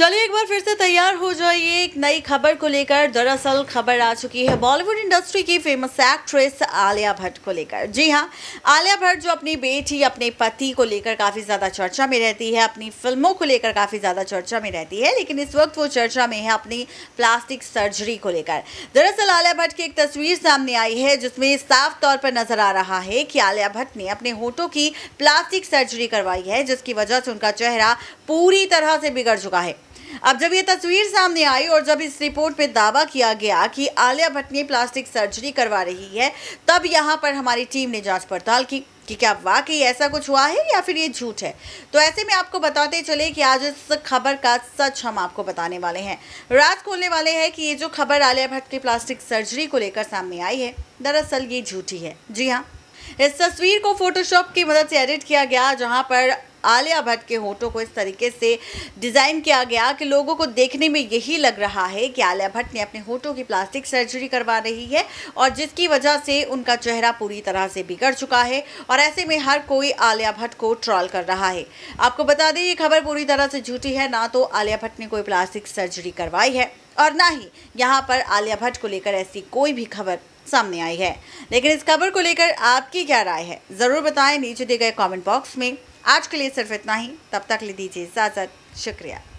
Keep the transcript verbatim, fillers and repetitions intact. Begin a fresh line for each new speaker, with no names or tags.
चलिए एक बार फिर से तैयार हो जाइए एक नई खबर को लेकर। दरअसल खबर आ चुकी है बॉलीवुड इंडस्ट्री की फेमस एक्ट्रेस आलिया भट्ट को लेकर। जी हां, आलिया भट्ट जो अपनी बेटी, अपने पति को लेकर काफ़ी ज़्यादा चर्चा में रहती है, अपनी फिल्मों को लेकर काफ़ी ज़्यादा चर्चा में रहती है, लेकिन इस वक्त वो चर्चा में है अपनी प्लास्टिक सर्जरी को लेकर। दरअसल आलिया भट्ट की एक तस्वीर सामने आई है जिसमें साफ तौर पर नजर आ रहा है कि आलिया भट्ट ने अपने होठों की प्लास्टिक सर्जरी करवाई है, जिसकी वजह से उनका चेहरा पूरी तरह से बिगड़ चुका है। अब जब ये तस्वीर सामने आई और जब इस रिपोर्ट में दावा किया गया कि आलिया भट्ट ने प्लास्टिक सर्जरी करवा रही है, तब यहाँ पर हमारी टीम ने जांच पड़ताल की कि क्या वाकई ऐसा कुछ हुआ है या फिर ये झूठ है। तो ऐसे में आपको बताते चले कि आज इस खबर का सच हम आपको बताने वाले हैं, राज खोलने वाले हैं कि ये जो खबर आलिया भट्ट की प्लास्टिक सर्जरी को लेकर सामने आई है, दरअसल ये झूठी है। जी हाँ, इस तस्वीर को फोटोशॉप की मदद से एडिट किया गया, जहां पर आलिया भट्ट के होठों को इस तरीके से डिज़ाइन किया गया कि लोगों को देखने में यही लग रहा है कि आलिया भट्ट ने अपने होठों की प्लास्टिक सर्जरी करवा रही है, और जिसकी वजह से उनका चेहरा पूरी तरह से बिगड़ चुका है। और ऐसे में हर कोई आलिया भट्ट को ट्रोल कर रहा है। आपको बता दें, ये खबर पूरी तरह से झूठी है। ना तो आलिया भट्ट ने कोई प्लास्टिक सर्जरी करवाई है और ना ही यहाँ पर आलिया भट्ट को लेकर ऐसी कोई भी खबर सामने आई है। लेकिन इस खबर को लेकर आपकी क्या राय है, ज़रूर बताएं नीचे दिए गए कमेंट बॉक्स में। आज के लिए सिर्फ इतना ही, तब तक ले दीजिए इजाज़त। शुक्रिया।